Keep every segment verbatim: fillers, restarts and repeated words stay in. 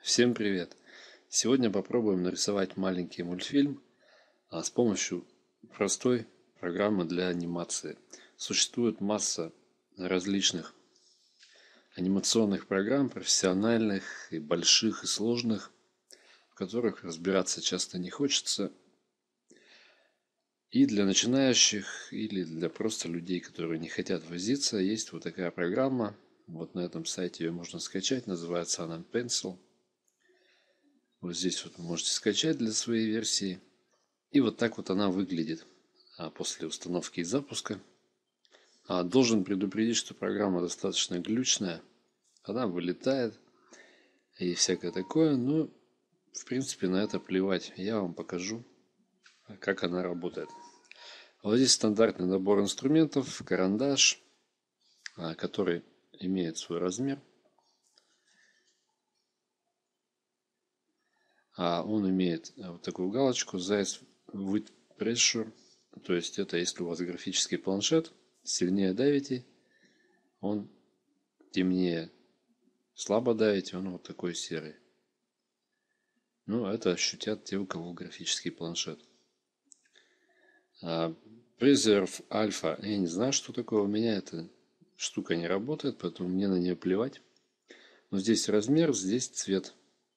Всем привет! Сегодня попробуем нарисовать маленький мультфильм а, с помощью простой программы для анимации. Существует масса различных анимационных программ, профессиональных и больших и сложных, в которых разбираться часто не хочется. И для начинающих или для просто людей, которые не хотят возиться, есть вот такая программа. Вот на этом сайте ее можно скачать, называется она Pencil. Вот здесь вот вы можете скачать для своей версии. И вот так вот она выглядит а, после установки и запуска. А, должен предупредить, что программа достаточно глючная. Она вылетает и всякое такое. Но, в принципе, на это плевать. Я вам покажу, как она работает. Вот здесь стандартный набор инструментов. Карандаш, а, который имеет свой размер. А он имеет вот такую галочку Zeiss with Pressure. То есть это если у вас графический планшет, сильнее давите, он темнее. Слабо давите, он вот такой серый. Ну, это ощутят те, у кого графический планшет. А Preserve Alpha, я не знаю, что такое. У меня эта штука не работает, поэтому мне на нее плевать. Но здесь размер, здесь цвет.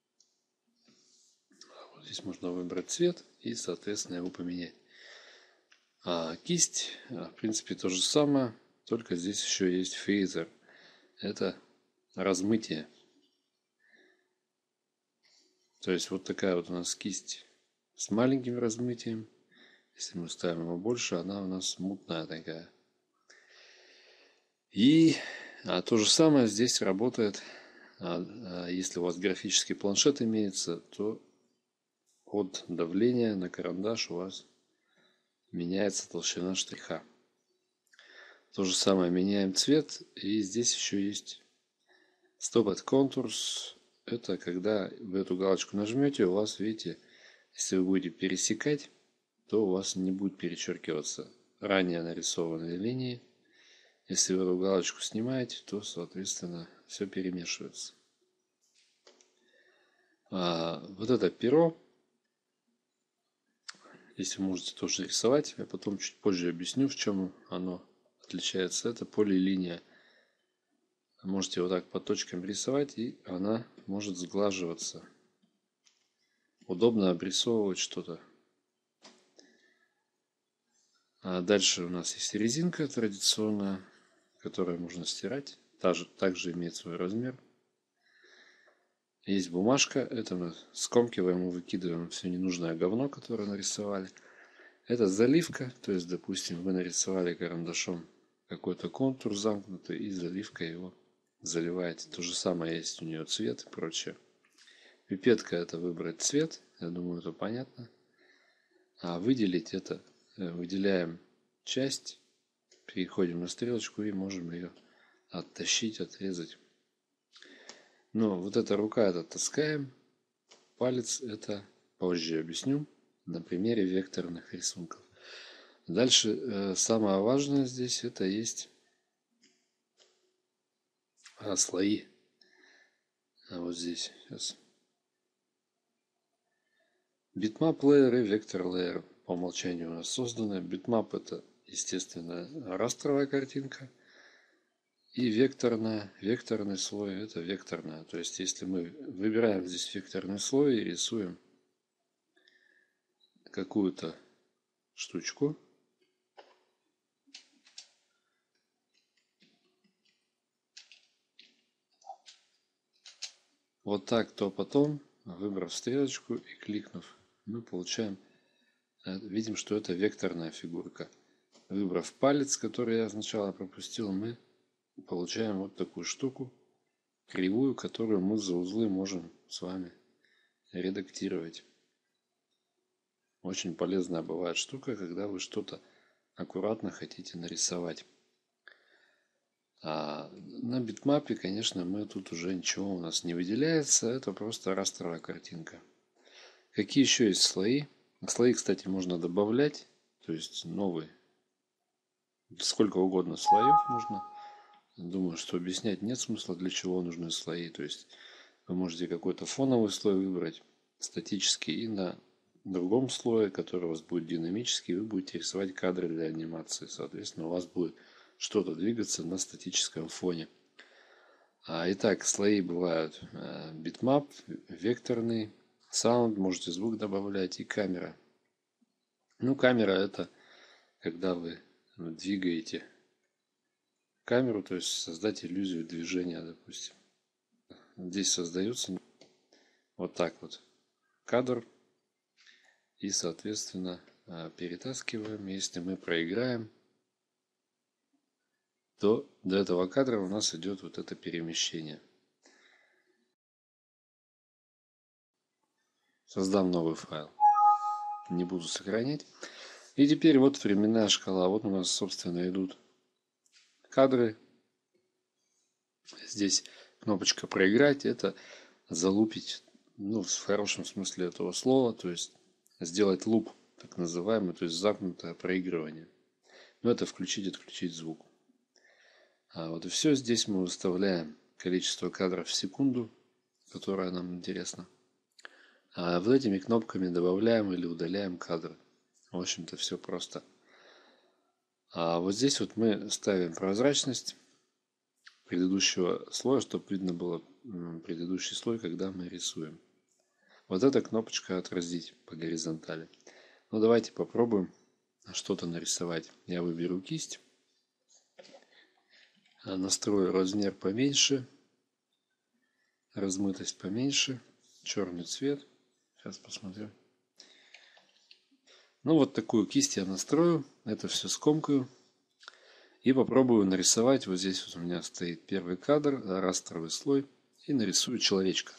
Вот здесь можно выбрать цвет и, соответственно, его поменять. А кисть, в принципе, то же самое, только здесь еще есть фейзер. Это размытие. То есть вот такая вот у нас кисть с маленьким размытием. Если мы ставим его больше, она у нас мутная такая. И а, то же самое здесь работает. А, а, если у вас графический планшет имеется, то от давления на карандаш у вас меняется толщина штриха. То же самое меняем цвет. И здесь еще есть Stop at Contours. Это когда вы эту галочку нажмете, у вас, видите, если вы будете пересекать, то у вас не будет перечеркиваться ранее нарисованные линии. Если вы эту галочку снимаете, то, соответственно, все перемешивается. А вот это перо, если можете тоже рисовать, я потом чуть позже объясню, в чем оно отличается. Это полилиния. Можете вот так по точкам рисовать, и она может сглаживаться. Удобно обрисовывать что-то. А дальше у нас есть резинка традиционная, которую можно стирать. Также, также имеет свой размер. Есть бумажка. Это мы скомкиваем и выкидываем все ненужное говно, которое нарисовали. Это заливка. То есть, допустим, вы нарисовали карандашом какой-то контур замкнутый и заливкой его заливаете. То же самое есть у нее цвет и прочее. Пипетка — это выбрать цвет. Я думаю, это понятно. А выделить — это выделяем часть, переходим на стрелочку и можем ее оттащить, отрезать. Но вот эта рука — это таскаем. Палец — это позже объясню на примере векторных рисунков. Дальше э, самое важное здесь это есть а, слои. А вот здесь сейчас. Bitmap Layer и Vector Layer по умолчанию у нас созданы. Bitmap — это, естественно, растровая картинка. И векторная, векторный слой — это векторная. То есть, если мы выбираем здесь векторный слой и рисуем какую-то штучку, вот так, то потом, выбрав стрелочку и кликнув, мы получаем, видим, что это векторная фигурка. Выбрав палец, который я сначала пропустил, мы получаем вот такую штуку, кривую, которую мы за узлы можем с вами редактировать. Очень полезная бывает штука, когда вы что-то аккуратно хотите нарисовать. А на битмапе, конечно, мы тут уже ничего у нас не выделяется. Это просто растровая картинка. Какие еще есть слои? Слои, кстати, можно добавлять. То есть новые. Сколько угодно слоев можно. Думаю, что объяснять нет смысла, для чего нужны слои. То есть Вы можете какой-то фоновый слой выбрать, статический, и на другом слое, который у вас будет динамический, вы будете рисовать кадры для анимации. Соответственно, у вас будет что-то двигаться на статическом фоне. А, итак, слои бывают битмап, векторный, саунд, можете звук добавлять, и камера. Ну, камера — это когда вы двигаете камеру, то есть создать иллюзию движения, допустим. Здесь создается вот так вот кадр, и, соответственно, перетаскиваем. Если мы проиграем, то до этого кадра у нас идет вот это перемещение. Создам новый файл. Не буду сохранять. И теперь вот временная шкала. Вот у нас, собственно, идут кадры. Здесь кнопочка «Проиграть» — это залупить, ну, в хорошем смысле этого слова, то есть сделать луп, так называемый, то есть замкнутое проигрывание. Но это включить и отключить звук. А вот и все. Здесь мы выставляем количество кадров в секунду, которое нам интересно. А вот этими кнопками добавляем или удаляем кадры. В общем-то, все просто. А вот здесь вот мы ставим прозрачность предыдущего слоя, чтобы видно было предыдущий слой, когда мы рисуем. Вот эта кнопочка «Отразить» по горизонтали. Ну, давайте попробуем что-то нарисовать. Я выберу кисть, настрою размер поменьше, размытость поменьше, черный цвет. Сейчас посмотрю. Ну, вот такую кисть я настрою. Это все скомкаю. И попробую нарисовать. Вот здесь вот у меня стоит первый кадр, растровый слой. И нарисую человечка.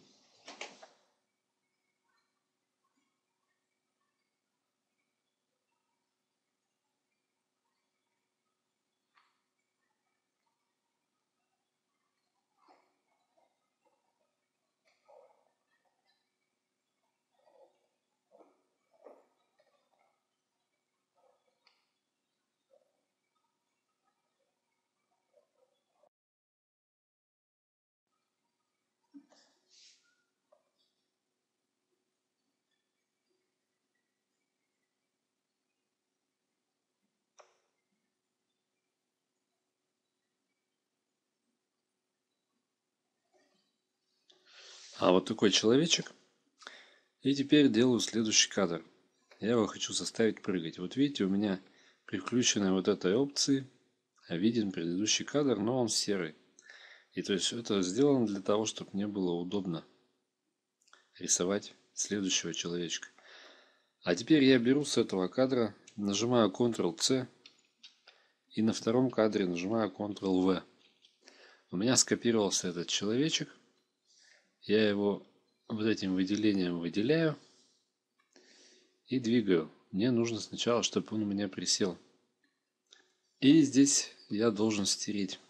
А вот такой человечек. И теперь делаю следующий кадр. Я его хочу заставить прыгать. Вот видите, у меня при включенной вот этой опции виден предыдущий кадр, но он серый. И то есть это сделано для того, чтобы мне было удобно рисовать следующего человечка. А теперь я беру с этого кадра, нажимаю контрол це и на втором кадре нажимаю контрол вэ. У меня скопировался этот человечек. Я его вот этим выделением выделяю и двигаю. Мне нужно сначала, чтобы он у меня присел. И здесь я должен стереть.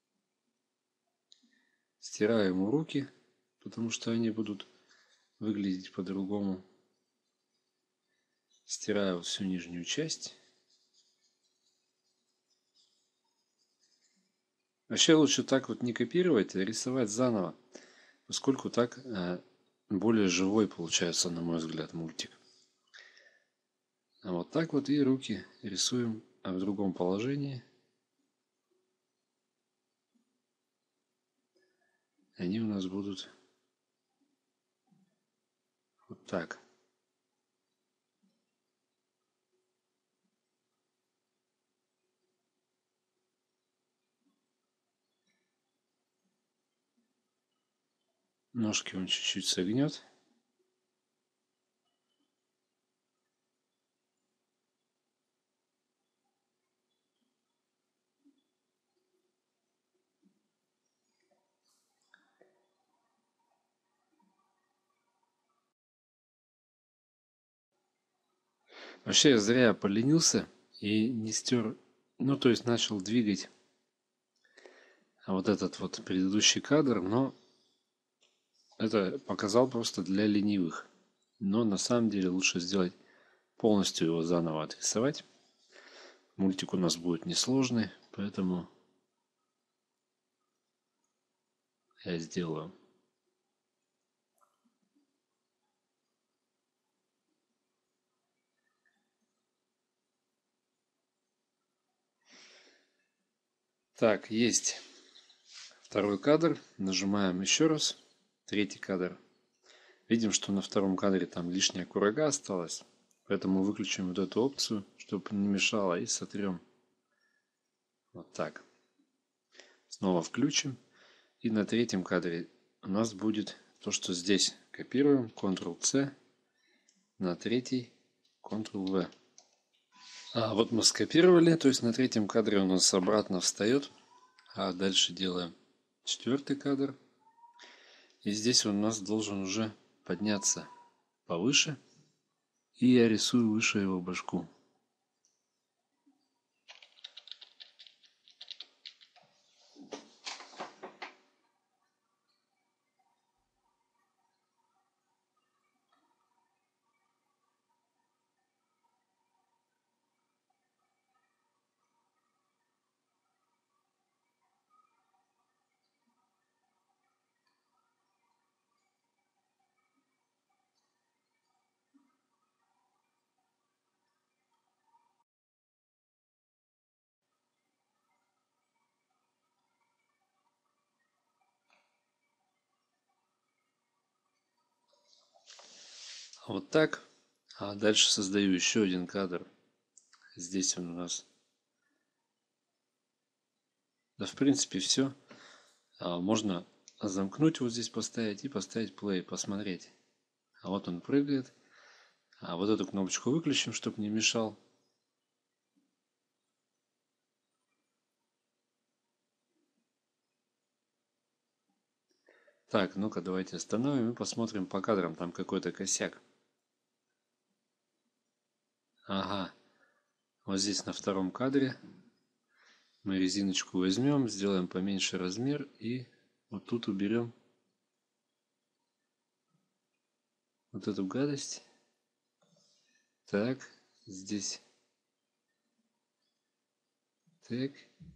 Стираю ему руки, потому что они будут выглядеть по-другому. Стираю всю нижнюю часть. Вообще лучше так вот не копировать, а рисовать заново, поскольку так более живой получается, на мой взгляд, мультик. А вот так вот и руки рисуем в другом положении. Они у нас будут вот так. Ножки он чуть-чуть согнет. Вообще я зря поленился и не стер, ну то есть начал двигать вот этот вот предыдущий кадр, но это показал просто для ленивых. Но на самом деле лучше сделать полностью его заново отрисовать. Мультик у нас будет несложный, поэтому я сделаю Так, есть второй кадр. Нажимаем еще раз. Третий кадр. Видим, что на втором кадре там лишняя курага осталась. Поэтому выключим вот эту опцию, чтобы не мешало, и сотрем. Вот так. Снова включим. И на третьем кадре у нас будет то, что здесь. Копируем. контрол-C. На третий. контрол-V. А вот мы скопировали. То есть на третьем кадре у нас обратно встает. А дальше делаем четвертый кадр. И здесь он у нас должен уже подняться повыше. И я рисую выше его башку. Вот так. А дальше создаю еще один кадр. Здесь он у нас. Да, в принципе, все. А можно замкнуть вот здесь, поставить и поставить play, посмотреть. А вот он прыгает. А вот эту кнопочку выключим, чтобы не мешал. Так, ну-ка давайте остановим и посмотрим по кадрам. Там какой-то косяк. Ага. Вот здесь на втором кадре мы резиночку возьмем, сделаем поменьше размер и вот тут уберем вот эту гадость. Так, здесь. Так.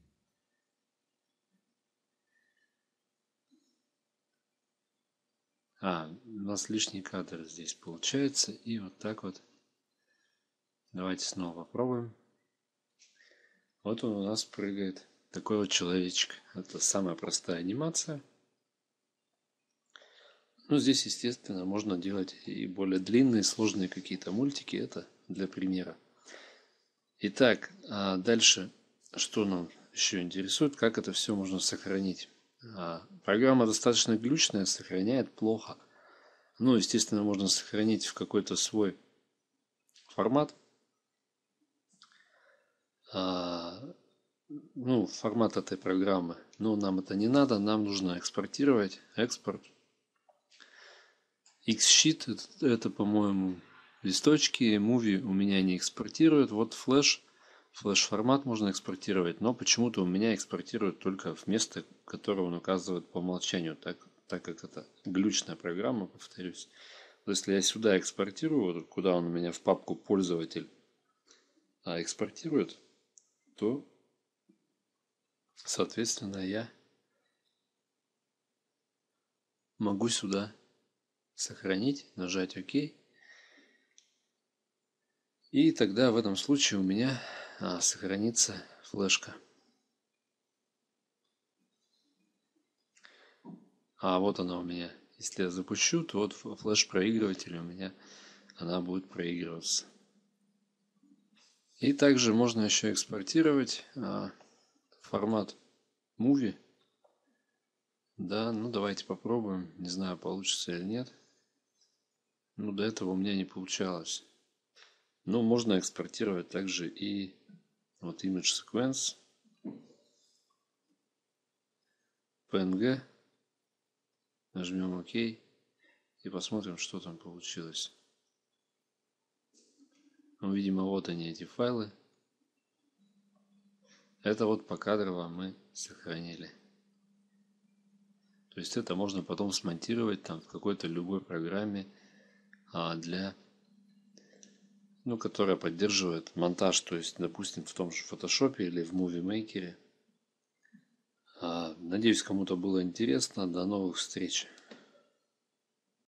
А, у нас лишний кадр здесь получается. И вот так вот. Давайте снова попробуем. Вот он у нас прыгает. Такой вот человечек. Это самая простая анимация. Ну, здесь, естественно, можно делать и более длинные, сложные какие-то мультики. Это для примера. Итак, а дальше, что нам еще интересует, как это все можно сохранить. А, программа достаточно глючная, сохраняет плохо. Ну, естественно, можно сохранить в какой-то свой формат. А, ну, формат этой программы. Но нам это не надо, нам нужно экспортировать. Экспорт. Xsheet это, это по-моему, листочки. Movie у меня не экспортирует. Вот Flash. Flash формат можно экспортировать, но почему-то у меня экспортирует только в место, которое он указывает по умолчанию, так, так как это глючная программа, повторюсь. Но если я сюда экспортирую, вот куда он у меня в папку пользователь а, экспортирует, то, соответственно, я могу сюда сохранить, нажать ОК. И тогда в этом случае у меня а, сохранится флешка. А вот она у меня. Если я запущу, то вот флеш-проигрыватель у меня она будет проигрываться. И также можно еще экспортировать а, формат Movie. Да, ну давайте попробуем. Не знаю, получится или нет. Ну, до этого у меня не получалось. Но можно экспортировать также и вот Image Sequence, пи эн джи. Нажмем ОК и посмотрим, что там получилось. Ну, видимо, вот они, эти файлы. Это вот покадрово мы сохранили. То есть это можно потом смонтировать там в какой-то любой программе а, для, ну, которая поддерживает монтаж. То есть, допустим, в том же Photoshop или в Movie Maker. А, надеюсь, кому-то было интересно. До новых встреч.